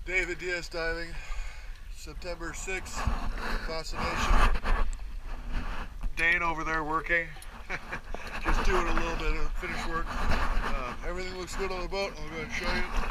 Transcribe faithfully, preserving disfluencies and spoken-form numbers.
David Diaz Diving, September sixth, Fascination. Dane over there working, just doing a little bit of finish work. Uh, everything looks good on the boat. I'll go ahead and show you.